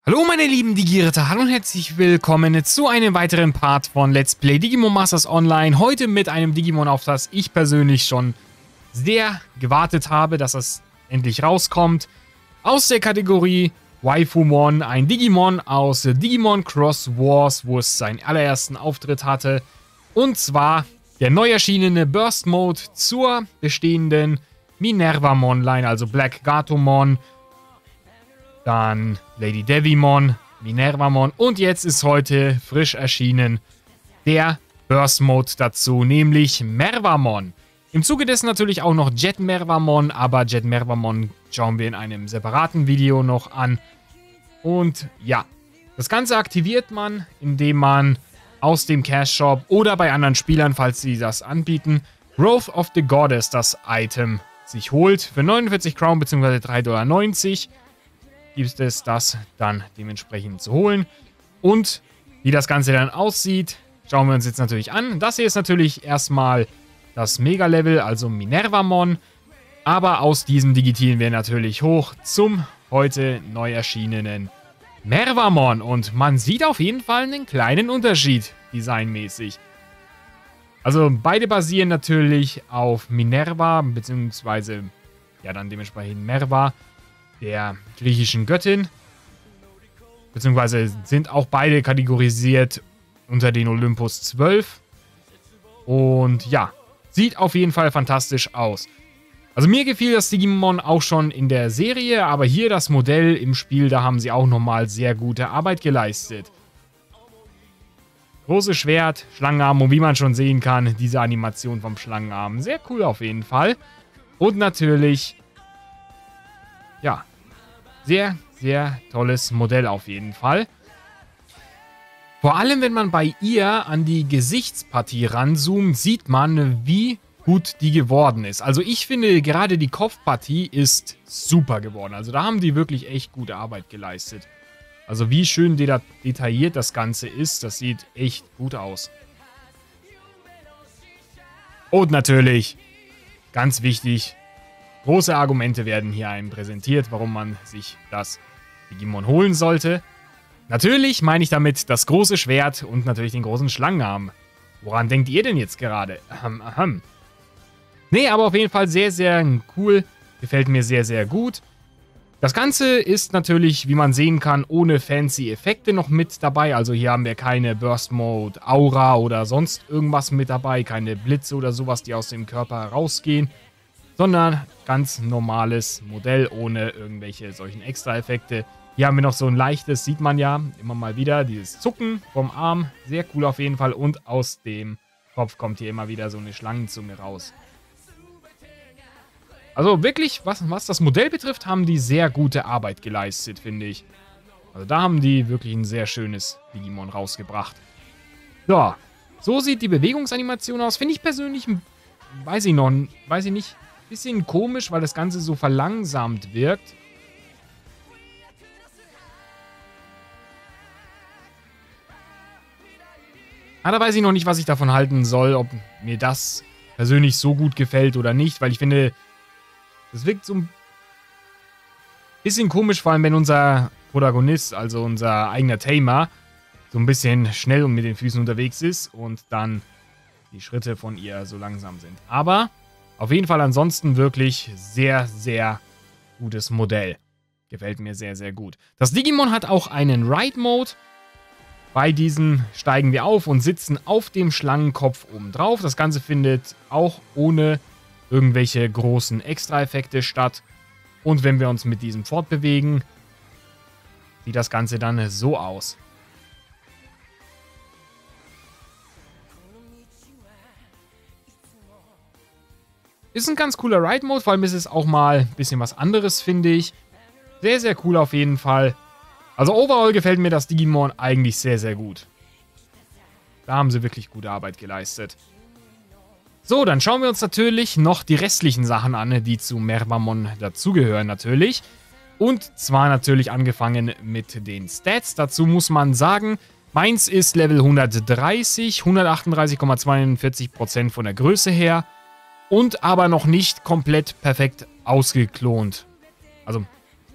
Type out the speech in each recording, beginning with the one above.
Hallo meine lieben Digi-Ritter, hallo und herzlich willkommen zu einem weiteren Part von Let's Play Digimon Masters Online. Heute mit einem Digimon, auf das ich persönlich schon sehr gewartet habe, dass es endlich rauskommt. Aus der Kategorie Waifumon, ein Digimon aus Digimon Cross Wars, wo es seinen allerersten Auftritt hatte. Und zwar der neu erschienene Burst Mode zur bestehenden Minervamon-Line, also Black Gatomon. Dann Lady Devimon, Minervamon und jetzt ist heute frisch erschienen der Burst Mode dazu, nämlich Mervamon. Im Zuge dessen natürlich auch noch Jet Mervamon, aber Jet Mervamon schauen wir in einem separaten Video noch an. Und ja, das Ganze aktiviert man, indem man aus dem Cash Shop oder bei anderen Spielern, falls sie das anbieten, Growth of the Goddess, das Item, sich holt für 49 Crown bzw. 3,90 $. Gibt es das dann dementsprechend zu holen. Und wie das Ganze dann aussieht, schauen wir uns jetzt natürlich an. Das hier ist natürlich erstmal das Mega-Level, also Minervamon. Aber aus diesem digitieren wir natürlich hoch zum heute neu erschienenen Mervamon. Und man sieht auf jeden Fall einen kleinen Unterschied designmäßig. Also beide basieren natürlich auf Minerva, beziehungsweise ja dann dementsprechend Merva, der griechischen Göttin. Beziehungsweise sind auch beide kategorisiert unter den Olympus 12. Und ja, sieht auf jeden Fall fantastisch aus. Also mir gefiel das Digimon auch schon in der Serie, aber hier das Modell im Spiel, da haben sie auch nochmal sehr gute Arbeit geleistet. Großes Schwert, Schlangenarm und wie man schon sehen kann, diese Animation vom Schlangenarm. Sehr cool auf jeden Fall. Und natürlich, ja, sehr, sehr tolles Modell auf jeden Fall. Vor allem, wenn man bei ihr an die Gesichtspartie ranzoomt, sieht man, wie gut die geworden ist. Also ich finde, gerade die Kopfpartie ist super geworden. Also da haben die wirklich echt gute Arbeit geleistet. Also wie schön detailliert das Ganze ist, das sieht echt gut aus. Und natürlich, ganz wichtig, große Argumente werden hier einem präsentiert, warum man sich das Digimon holen sollte. Natürlich meine ich damit das große Schwert und natürlich den großen Schlangenarm. Woran denkt ihr denn jetzt gerade? Nee, aber auf jeden Fall sehr, sehr cool. Gefällt mir sehr, sehr gut. Das Ganze ist natürlich, wie man sehen kann, ohne fancy Effekte noch mit dabei. Also hier haben wir keine Burst Mode, Aura oder sonst irgendwas mit dabei. Keine Blitze oder sowas, die aus dem Körper rausgehen. Sondern ganz normales Modell ohne irgendwelche solchen Extra-Effekte. Hier haben wir noch so ein leichtes, sieht man ja immer mal wieder, dieses Zucken vom Arm. Sehr cool auf jeden Fall. Und aus dem Kopf kommt hier immer wieder so eine Schlangenzunge raus. Also wirklich, was das Modell betrifft, haben die sehr gute Arbeit geleistet, finde ich. Also da haben die wirklich ein sehr schönes Digimon rausgebracht. Ja, so sieht die Bewegungsanimation aus. Finde ich persönlich, weiß ich nicht, bisschen komisch, weil das Ganze so verlangsamt wirkt. Aber da weiß ich noch nicht, was ich davon halten soll, ob mir das persönlich so gut gefällt oder nicht, weil ich finde, das wirkt so ein bisschen komisch, vor allem wenn unser Protagonist, also unser eigener Tamer, so ein bisschen schnell und mit den Füßen unterwegs ist und dann die Schritte von ihr so langsam sind. Aber auf jeden Fall ansonsten wirklich sehr, sehr gutes Modell. Gefällt mir sehr, sehr gut. Das Digimon hat auch einen Ride-Mode. Bei diesem steigen wir auf und sitzen auf dem Schlangenkopf oben drauf. Das Ganze findet auch ohne irgendwelche großen Extra-Effekte statt. Und wenn wir uns mit diesem fortbewegen, sieht das Ganze dann so aus. Ist ein ganz cooler Ride-Mode, vor allem ist es auch mal ein bisschen was anderes, finde ich. Sehr, sehr cool auf jeden Fall. Also overall gefällt mir das Digimon eigentlich sehr, sehr gut. Da haben sie wirklich gute Arbeit geleistet. So, dann schauen wir uns natürlich noch die restlichen Sachen an, die zu Mervamon dazugehören natürlich. Und zwar natürlich angefangen mit den Stats. Dazu muss man sagen, meins ist Level 130, 138,42% von der Größe her. Und aber noch nicht komplett perfekt ausgeklont. Also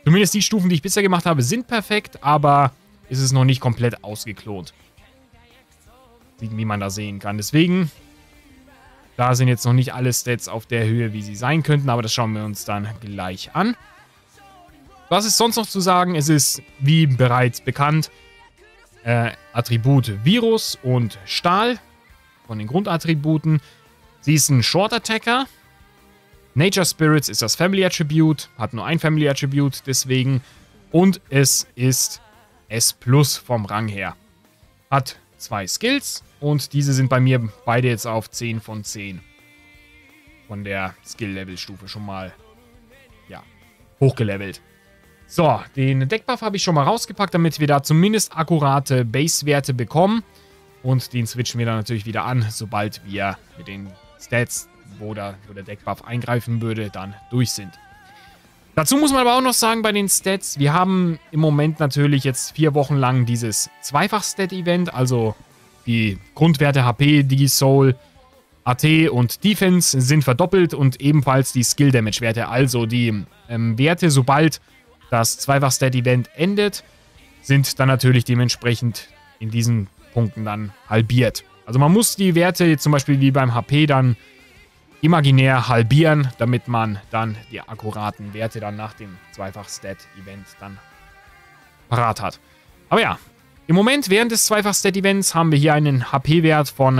Zumindest die Stufen, die ich bisher gemacht habe, sind perfekt, aber ist es noch nicht komplett ausgeklont. Wie man da sehen kann. Deswegen, da sind jetzt noch nicht alle Stats auf der Höhe, wie sie sein könnten, aber das schauen wir uns dann gleich an. Was ist sonst noch zu sagen? Es ist, wie bereits bekannt, Attribut Virus und Stahl von den Grundattributen. Sie ist ein Short Attacker. Nature Spirits ist das Family Attribute, hat nur ein Family Attribute deswegen. Und es ist S+ vom Rang her. Hat 2 Skills und diese sind bei mir beide jetzt auf 10 von 10. Von der Skill-Level-Stufe schon mal, ja, hochgelevelt. So, den Deckbuff habe ich schon mal rausgepackt, damit wir da zumindest akkurate Base-Werte bekommen. Und den switchen wir dann natürlich wieder an, sobald wir mit den Stats, wo der Deckbuff eingreifen würde, dann durch sind. Dazu muss man aber auch noch sagen, bei den Stats, wir haben im Moment natürlich jetzt 4 Wochen lang dieses Zweifach-Stat-Event, also die Grundwerte HP, Digisoul, AT und Defense sind verdoppelt und ebenfalls die Skill-Damage-Werte, also die Werte, sobald das Zweifach-Stat-Event endet, sind dann natürlich dementsprechend in diesen Punkten dann halbiert. Also man muss die Werte jetzt zum Beispiel wie beim HP dann imaginär halbieren, damit man dann die akkuraten Werte dann nach dem Zweifach-Stat-Event dann parat hat. Aber ja, im Moment während des Zweifach-Stat-Events haben wir hier einen HP-Wert von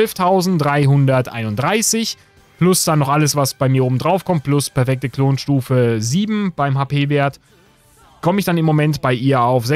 12.331 plus dann noch alles, was bei mir oben drauf kommt, plus perfekte Klonstufe 7 beim HP-Wert. Komme ich dann im Moment bei ihr auf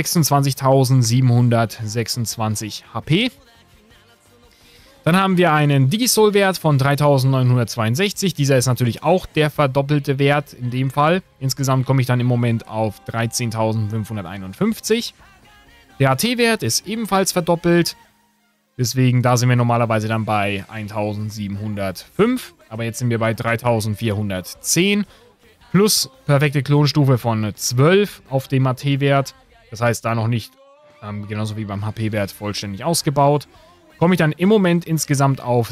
26.726 HP. Dann haben wir einen Digisoul-Wert von 3.962. Dieser ist natürlich auch der verdoppelte Wert in dem Fall. Insgesamt komme ich dann im Moment auf 13.551. Der AT-Wert ist ebenfalls verdoppelt. Deswegen, da sind wir normalerweise dann bei 1.705. Aber jetzt sind wir bei 3.410. Plus perfekte Klonstufe von 12 auf dem AT-Wert. Das heißt, da noch nicht, genauso wie beim HP-Wert, vollständig ausgebaut. Komme ich dann im Moment insgesamt auf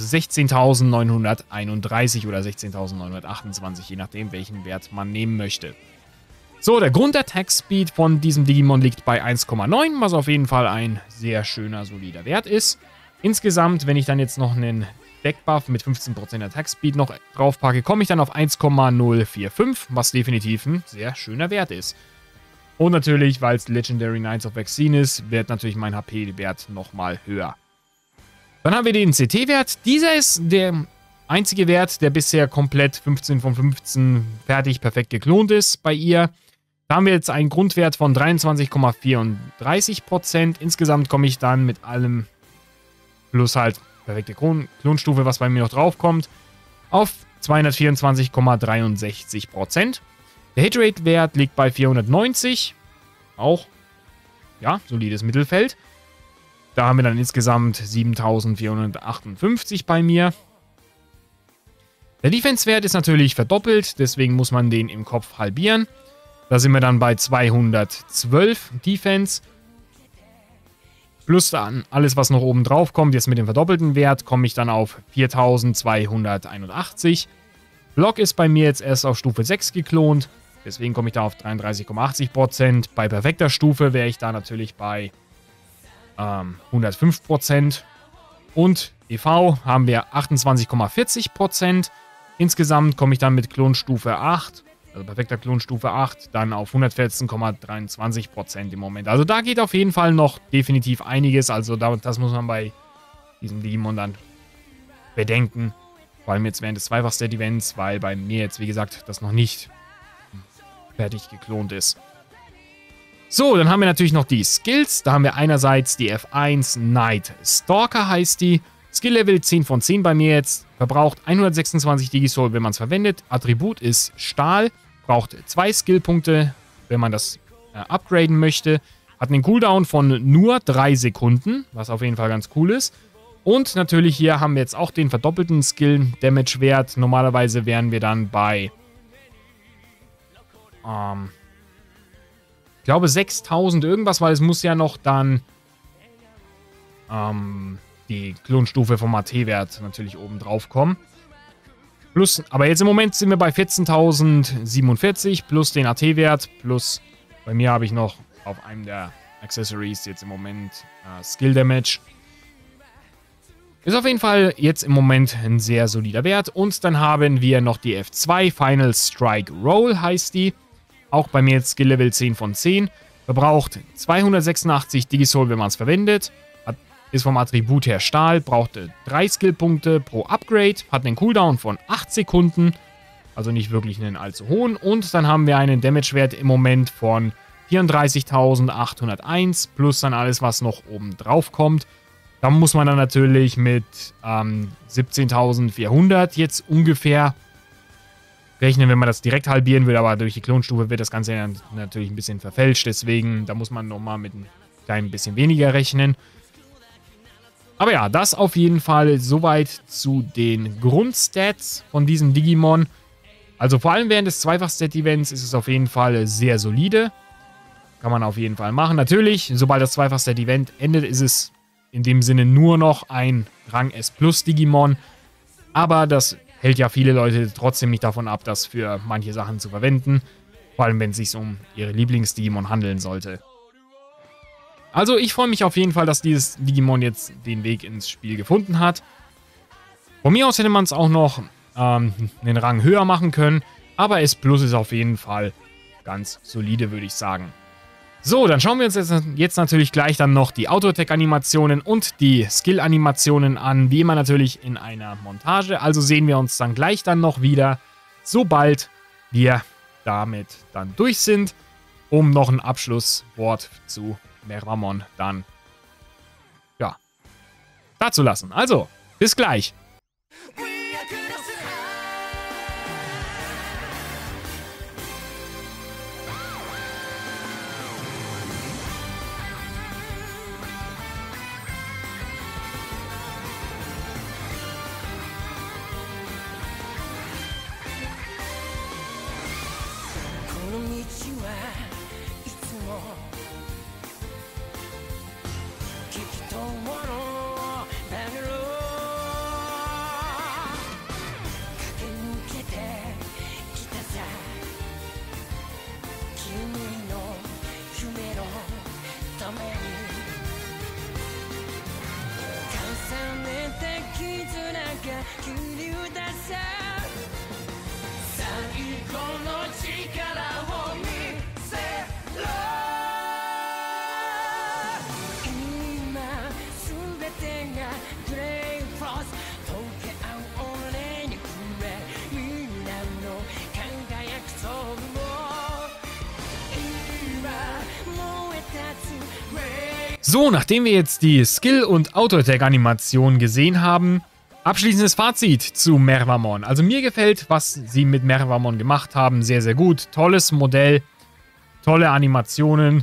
16.931 oder 16.928, je nachdem, welchen Wert man nehmen möchte. So, der Grund-Attack-Speed von diesem Digimon liegt bei 1,9, was auf jeden Fall ein sehr schöner, solider Wert ist. Insgesamt, wenn ich dann jetzt noch einen Deckbuff mit 15% Attack-Speed noch draufpacke, komme ich dann auf 1,045, was definitiv ein sehr schöner Wert ist. Und natürlich, weil es Legendary Knights of Vaccine ist, wird natürlich mein HP-Wert nochmal höher. Dann haben wir den CT-Wert. Dieser ist der einzige Wert, der bisher komplett 15 von 15 fertig perfekt geklont ist bei ihr. Da haben wir jetzt einen Grundwert von 23,34%. Insgesamt komme ich dann mit allem plus halt perfekte Klonstufe, was bei mir noch drauf kommt, auf 224,63%. Der Hitrate-Wert liegt bei 490. Auch, ja, solides Mittelfeld. Da haben wir dann insgesamt 7.458 bei mir. Der Defense-Wert ist natürlich verdoppelt, deswegen muss man den im Kopf halbieren. Da sind wir dann bei 212 Defense. Plus dann alles, was noch oben drauf kommt, jetzt mit dem verdoppelten Wert, komme ich dann auf 4.281. Block ist bei mir jetzt erst auf Stufe 6 geklont, deswegen komme ich da auf 33,80%. Bei perfekter Stufe wäre ich da natürlich bei 105%. Und EV haben wir 28,40%. Insgesamt komme ich dann mit Klonstufe 8, also perfekter Klonstufe 8, dann auf 114,23% im Moment. Also da geht auf jeden Fall noch definitiv einiges. Also das muss man bei diesem Digimon dann bedenken. Vor allem jetzt während des Zweifach-Stat-Events, weil bei mir jetzt, wie gesagt, das noch nicht fertig geklont ist. So, dann haben wir natürlich noch die Skills. Da haben wir einerseits die F1 Night Stalker heißt die. Skill-Level 10 von 10 bei mir jetzt. Verbraucht 126 Digisoul, wenn man es verwendet. Attribut ist Stahl. Braucht 2 Skillpunkte, wenn man das upgraden möchte. Hat einen Cooldown von nur 3 Sekunden, was auf jeden Fall ganz cool ist. Und natürlich hier haben wir jetzt auch den verdoppelten Skill-Damage-Wert. Normalerweise wären wir dann bei ich glaube 6000 irgendwas, weil es muss ja noch dann die Klonstufe vom AT-Wert natürlich oben drauf kommen. Plus, aber jetzt im Moment sind wir bei 14.047 plus den AT-Wert. Plus, bei mir habe ich noch auf einem der Accessories jetzt im Moment Skill Damage. Ist auf jeden Fall jetzt im Moment ein sehr solider Wert. Und dann haben wir noch die F2, Final Strike Roll heißt die. Auch bei mir jetzt Skill Level 10 von 10. Verbraucht 286 Digisoul, wenn man es verwendet. Ist vom Attribut her Stahl. Braucht 3 Skillpunkte pro Upgrade. Hat einen Cooldown von 8 Sekunden. Also nicht wirklich einen allzu hohen. Und dann haben wir einen Damage-Wert im Moment von 34.801. Plus dann alles, was noch oben drauf kommt. Da muss man dann natürlich mit 17.400 jetzt ungefähr rechnen, wenn man das direkt halbieren will. Aber durch die Klonstufe wird das Ganze natürlich ein bisschen verfälscht. Deswegen, da muss man nochmal mit ein klein bisschen weniger rechnen. Aber ja, das auf jeden Fall soweit zu den Grundstats von diesem Digimon. Also vor allem während des Zweifach-Stat-Events ist es auf jeden Fall sehr solide. Kann man auf jeden Fall machen. Natürlich, sobald das Zweifach-Stat-Event endet, ist es in dem Sinne nur noch ein Rang S Plus Digimon. Aber das hält ja viele Leute trotzdem nicht davon ab, das für manche Sachen zu verwenden. Vor allem, wenn es sich um ihre Lieblings-Digimon handeln sollte. Also ich freue mich auf jeden Fall, dass dieses Digimon jetzt den Weg ins Spiel gefunden hat. Von mir aus hätte man es auch noch einen Rang höher machen können. Aber S Plus ist auf jeden Fall ganz solide, würde ich sagen. So, dann schauen wir uns jetzt natürlich gleich dann noch die Auto-Attack-Animationen und die Skill-Animationen an. Wie immer natürlich in einer Montage. Also sehen wir uns dann gleich dann noch wieder, sobald wir damit dann durch sind, um noch ein Abschlusswort zu Mervamon dann, ja, dazulassen. Also, bis gleich. So, nachdem wir jetzt die Skill- und Auto-Attack-Animation gesehen haben, abschließendes Fazit zu Mervamon. Also mir gefällt, was sie mit Mervamon gemacht haben, sehr, sehr gut. Tolles Modell, tolle Animationen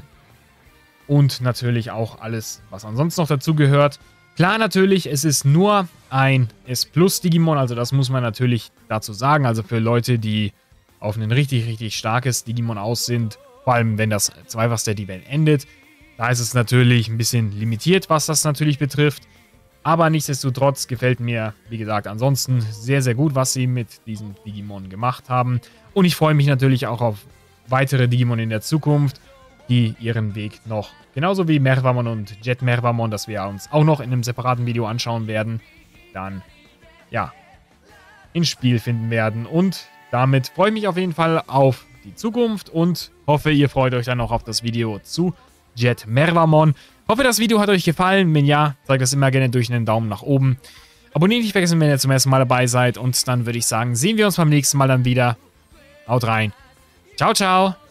und natürlich auch alles, was ansonsten noch dazu gehört. Klar, natürlich, es ist nur ein S-Plus-Digimon, also das muss man natürlich dazu sagen. Also für Leute, die auf ein richtig, richtig starkes Digimon aus sind, vor allem wenn das Zweifach-Stat-Event endet, da ist es natürlich ein bisschen limitiert, was das natürlich betrifft. Aber nichtsdestotrotz gefällt mir, wie gesagt, ansonsten sehr, sehr gut, was sie mit diesem Digimon gemacht haben. Und ich freue mich natürlich auch auf weitere Digimon in der Zukunft, die ihren Weg noch, genauso wie Mervamon und Jet Mervamon, das wir uns auch noch in einem separaten Video anschauen werden, dann, ja, ins Spiel finden werden. Und damit freue ich mich auf jeden Fall auf die Zukunft und hoffe, ihr freut euch dann noch auf das Video zu Jet Mervamon. Hoffe, das Video hat euch gefallen. Wenn ja, zeigt das immer gerne durch einen Daumen nach oben. Abonnieren nicht vergessen, wenn ihr zum ersten Mal dabei seid. Und dann würde ich sagen, sehen wir uns beim nächsten Mal dann wieder. Haut rein. Ciao, ciao.